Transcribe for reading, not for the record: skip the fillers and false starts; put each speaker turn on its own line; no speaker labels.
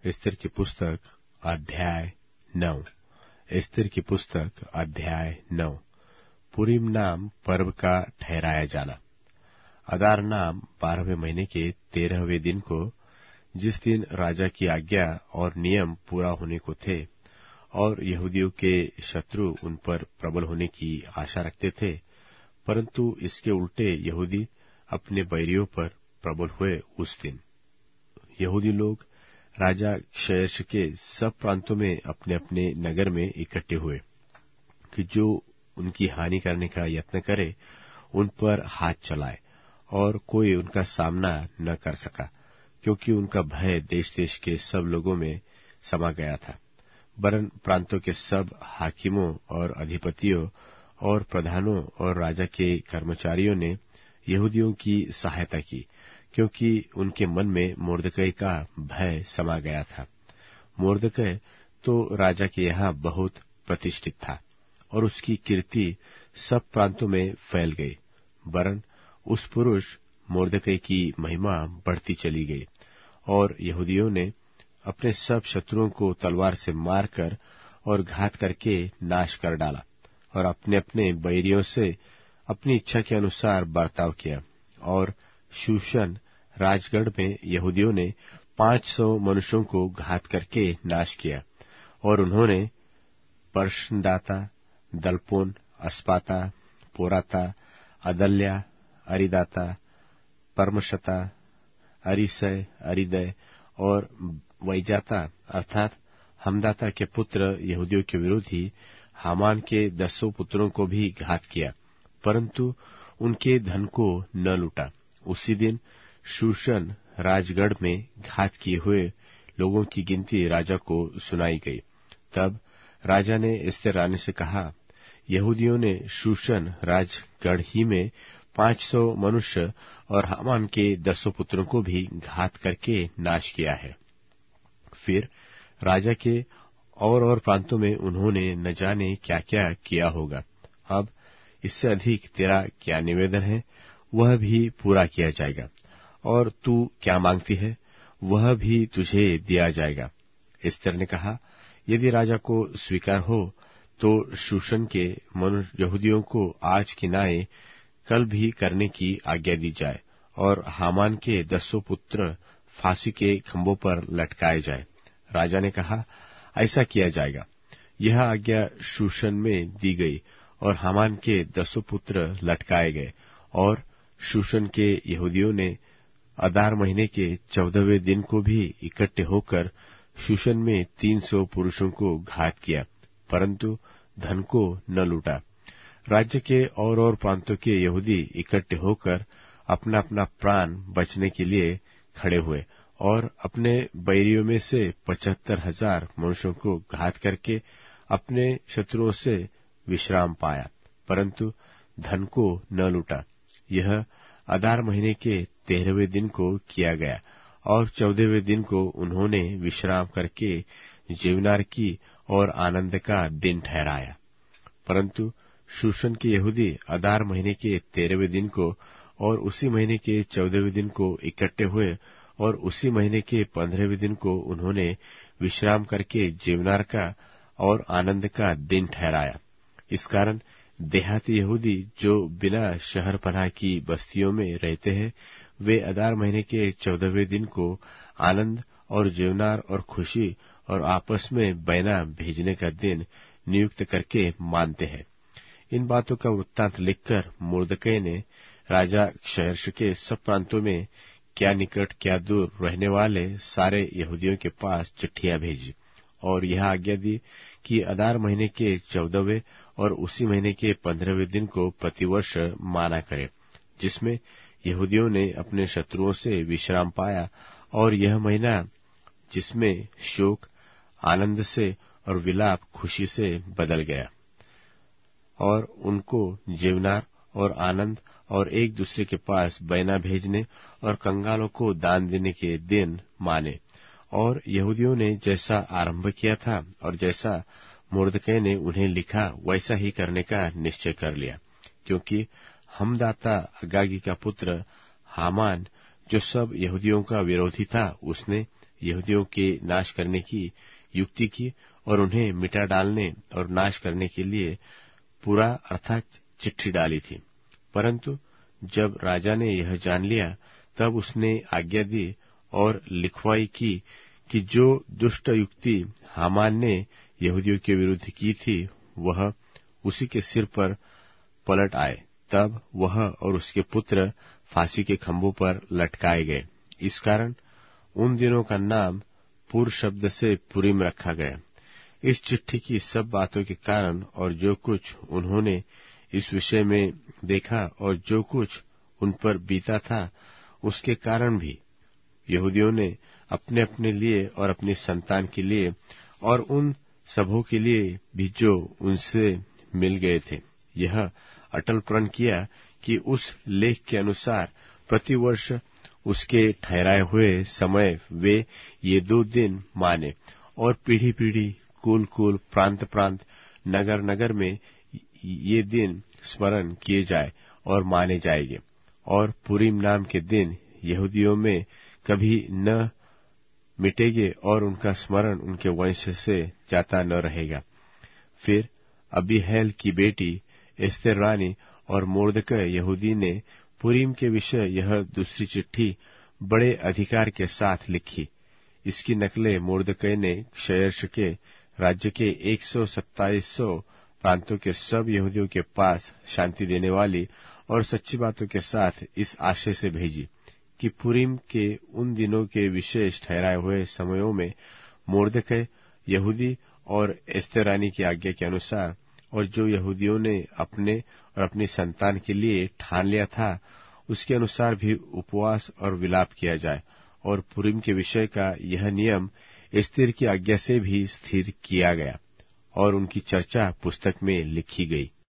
एस्तर की पुस्तक अध्याय 9। एस्तर की पुस्तक अध्याय 9। पुरीम नाम पर्व का ठहराया जाना। अदार नाम 12वें महीने के 13वें दिन को, जिस दिन राजा की आज्ञा और नियम पूरा होने को थे और यहूदियों के शत्रु उन पर प्रबल होने की आशा रखते थे, परंतु इसके उल्टे यहूदी अपने बैरियों पर प्रबल हुए, उस दिन यहूदी लोग राजा क्षयर्ष के सब प्रांतों में अपने अपने नगर में इकट्ठे हुए कि जो उनकी हानि करने का यत्न करे उन पर हाथ चलाए, और कोई उनका सामना न कर सका, क्योंकि उनका भय देश देश के सब लोगों में समा गया था। वरन प्रांतों के सब हाकिमों और अधिपतियों और प्रधानों और राजा के कर्मचारियों ने यहूदियों की सहायता की, क्योंकि उनके मन में मुर्दकै का भय समा गया था। मुर्दकै तो राजा के यहाँ बहुत प्रतिष्ठित था और उसकी कीर्ति सब प्रांतों में फैल गई। वरन उस पुरुष मुर्दकै की महिमा बढ़ती चली गई, और यहूदियों ने अपने सब शत्रुओं को तलवार से मारकर और घात करके नाश कर डाला, और अपने अपने बैरियों से अपनी इच्छा के अनुसार बर्ताव किया। और शूशन राजगढ़ में यहूदियों ने 500 मनुष्यों को घात करके नाश किया, और उन्होंने परशदाता, दलपोन, अस्पाता, पोराता, अदल्या, अरिदाता, परमशता, अरिसय, अरिदय और वैजाता अर्थात हमदाता के पुत्र यहूदियों के विरोधी हामान के 10 पुत्रों को भी घात किया, परंतु उनके धन को न लूटा। उसी दिन शूशन राजगढ़ में घात किए हुए लोगों की गिनती राजा को सुनाई गई। तब राजा ने एस्तर रानी से कहा, यहूदियों ने शूशन राजगढ़ ही में 500 मनुष्य और हामान के 10 पुत्रों को भी घात करके नाश किया है। फिर राजा के और प्रांतों में उन्होंने न जाने क्या क्या किया होगा। अब इससे अधिक तेरा क्या निवेदन है, वह भी पूरा किया जाएगा, और तू क्या मांगती है, वह भी तुझे दिया जाएगा। एस्तर ने कहा, यदि राजा को स्वीकार हो तो शूशन के यहूदियों को आज की नाए कल भी करने की आज्ञा दी जाए, और हामान के 10 पुत्र फांसी के खंभों पर लटकाए जाए। राजा ने कहा, ऐसा किया जाएगा। यह आज्ञा शूशन में दी गई, और हामान के 10 पुत्र लटकाए गए। और शूशन के यहूदियों ने अदार महीने के 14वें दिन को भी इकट्ठे होकर शूशन में 300 पुरुषों को घात किया, परंतु धन को न लूटा। राज्य के और प्रांतों के यहूदी इकट्ठे होकर अपना अपना प्राण बचने के लिए खड़े हुए, और अपने बैरियों में से 75,000 मनुष्यों को घात करके अपने शत्रुओं से विश्राम पाया, परंतु धन को न लूटा। यह अदार महीने के 13वें दिन को किया गया, और 14वें दिन को उन्होंने विश्राम करके जीवनार की और आनंद का दिन ठहराया। परंतु शूशन के यहूदी अदार महीने के 13वें दिन को और उसी महीने के 14वें दिन को इकट्ठे हुए, और उसी महीने के 15वें दिन को उन्होंने विश्राम करके जीवनार का और आनंद का दिन ठहराया। इस कारण देहाती यहूदी जो बिना शहर पनाह की बस्तियों में रहते हैं, वे अदार महीने के 14वें दिन को आनंद और जीवनार और खुशी और आपस में बैना भेजने का दिन नियुक्त करके मानते हैं। इन बातों का वृत्तांत लिखकर मुर्दकै ने राजा क्षयर्ष के सब प्रांतों में क्या निकट क्या दूर रहने वाले सारे यहूदियों के पास चिट्ठियां भेजी, और यह आज्ञा दी कि अदार महीने के 14वें और उसी महीने के 15वें दिन को प्रतिवर्ष माना करे, जिसमें यहूदियों ने अपने शत्रुओं से विश्राम पाया, और यह महीना जिसमें शोक आनंद से और विलाप खुशी से बदल गया, और उनको जीवनार और आनंद और एक दूसरे के पास बैना भेजने और कंगालों को दान देने के दिन माने। और यहूदियों ने जैसा आरंभ किया था और जैसा मुर्दकै ने उन्हें लिखा, वैसा ही करने का निश्चय कर लिया, क्योंकि हमदाता अगागी का पुत्र हामान, जो सब यहूदियों का विरोधी था, उसने यहूदियों के नाश करने की युक्ति की और उन्हें मिटा डालने और नाश करने के लिए पूरा अर्थात चिट्ठी डाली थी। परंतु जब राजा ने यह जान लिया तब उसने आज्ञा दी और लिखवाई की कि जो दुष्ट युक्ति हामान ने यहूदियों के विरुद्ध की थी वह उसी के सिर पर पलट आए। तब वह और उसके पुत्र फांसी के खंभों पर लटकाए गए। इस कारण उन दिनों का नाम पूर शब्द से पुरीम रखा गया। इस चिट्ठी की सब बातों के कारण और जो कुछ उन्होंने इस विषय में देखा और जो कुछ उन पर बीता था उसके कारण भी यहूदियों ने अपने अपने लिए और अपनी संतान के लिए और उन सबों के लिए भी जो उनसे मिल गए थे यह अटल प्रण किया कि उस लेख के अनुसार प्रतिवर्ष उसके ठहराए हुए समय वे ये 2 दिन माने और पीढ़ी पीढ़ी कुल कुल प्रांत प्रांत नगर नगर में ये दिन स्मरण किए जाए और माने जाएंगे। और पुरीम नाम के दिन यहूदियों में कभी न मिटेंगे और उनका स्मरण उनके वंश से जाता न रहेगा। फिर अबीहैल की बेटी एस्तेर रानी और मोर्दकै यहूदी ने पुरीम के विषय यह दूसरी चिट्ठी बड़े अधिकार के साथ लिखी। इसकी नकलें मोर्दकै ने क्षयर्ष के राज्य के 127 प्रांतों के सब यहूदियों के पास शांति देने वाली और सच्ची बातों के साथ इस आशय से भेजी कि पुरीम के उन दिनों के विशेष ठहराए हुए समयों में मोर्दकै यहूदी और एस्तेर रानी की आज्ञा के अनुसार और जो यहूदियों ने अपने और अपनी संतान के लिए ठान लिया था उसके अनुसार भी उपवास और विलाप किया जाए। और पुरीम के विषय का यह नियम एस्तेर की आज्ञा से भी स्थिर किया गया और उनकी चर्चा पुस्तक में लिखी गई।